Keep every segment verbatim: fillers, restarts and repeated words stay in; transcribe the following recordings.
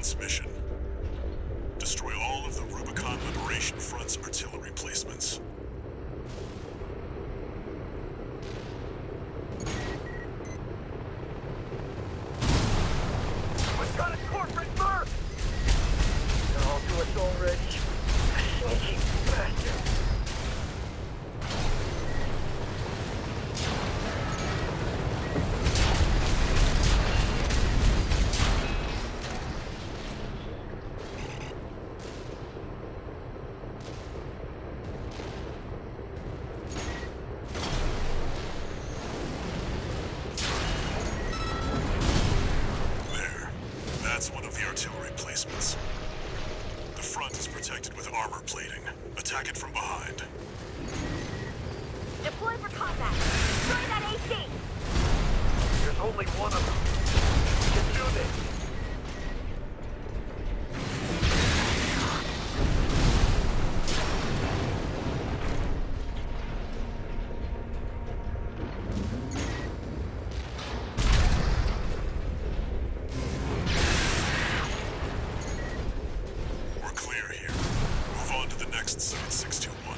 Defense mission. Destroy all of the Rubicon Liberation Front's artillery placements. We've got a corporate merc! They're all to us already. Sneaky bastard. That's one of the artillery placements. The front is protected with armor plating. Attack it from behind. Deploy for combat. Destroy that A C! There's only one of them. We can do this. Next Site six two one.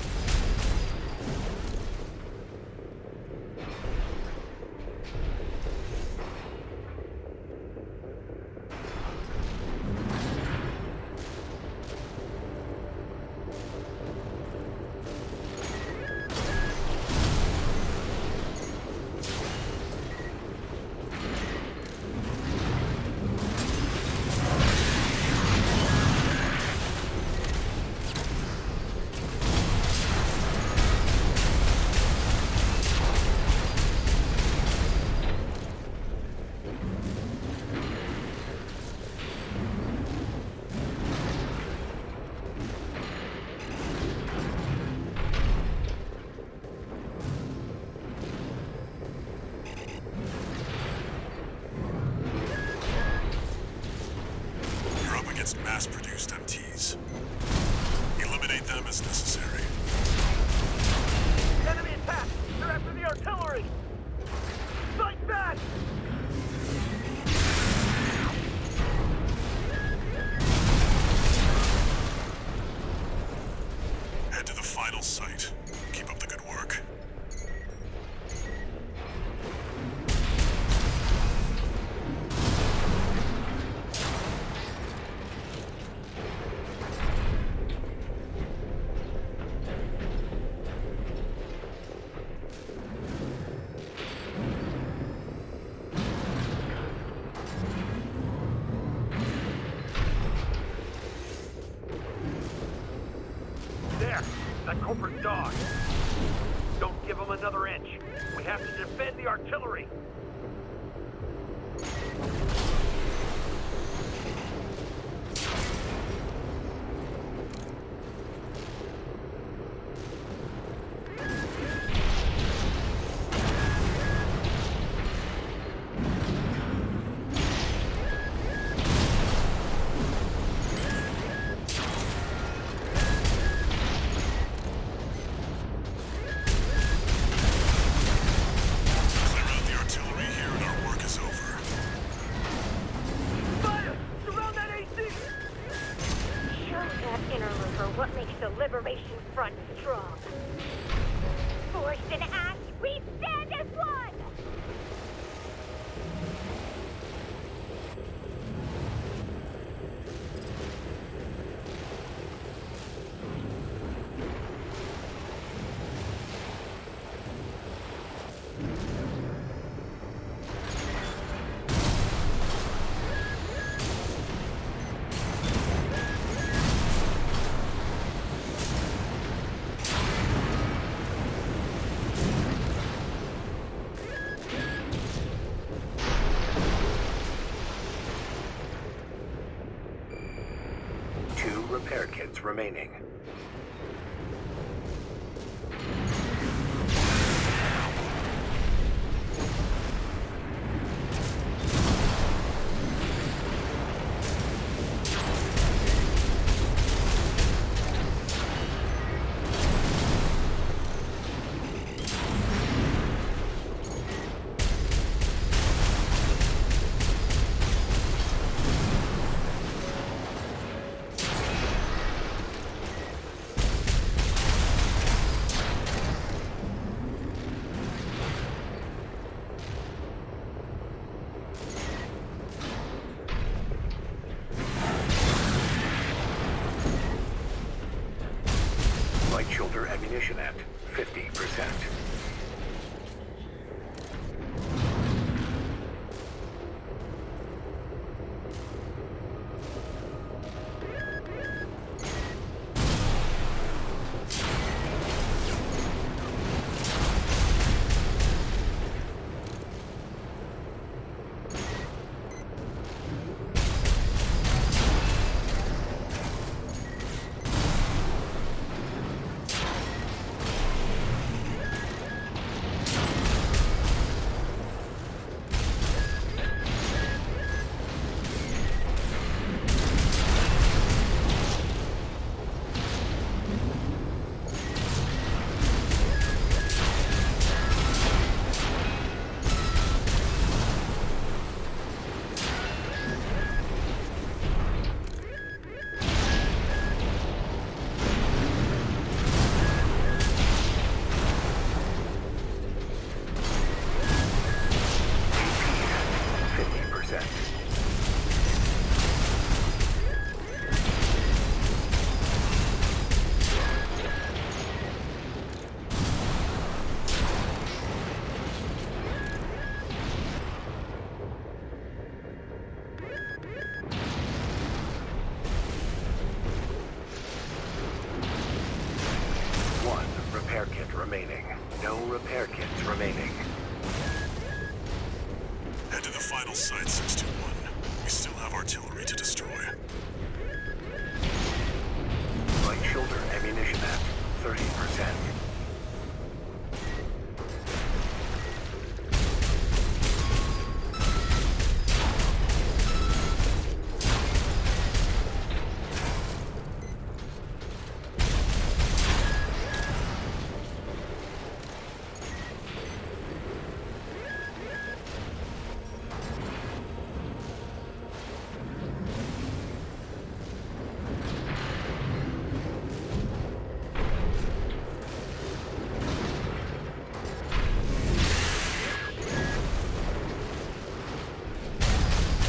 Mass-produced M Ts. Eliminate them as necessary. Enemy attack! They're after the artillery! Fight back! Head to the final site. Keep up the good work. That corporate dog. Don't give him another inch. We have to defend the artillery. What makes the Liberation Front strong? Force and act, we stand as one! Repair kits remaining. ammunition at fifty percent. Repair kit remaining. No repair kits remaining. Head to the final site, six two one. We still have artillery to destroy. Light shoulder ammunition at thirty percent.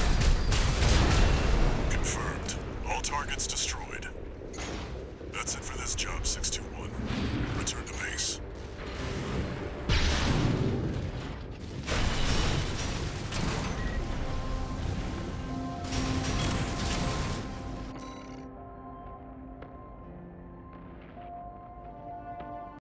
Targets destroyed. That's it for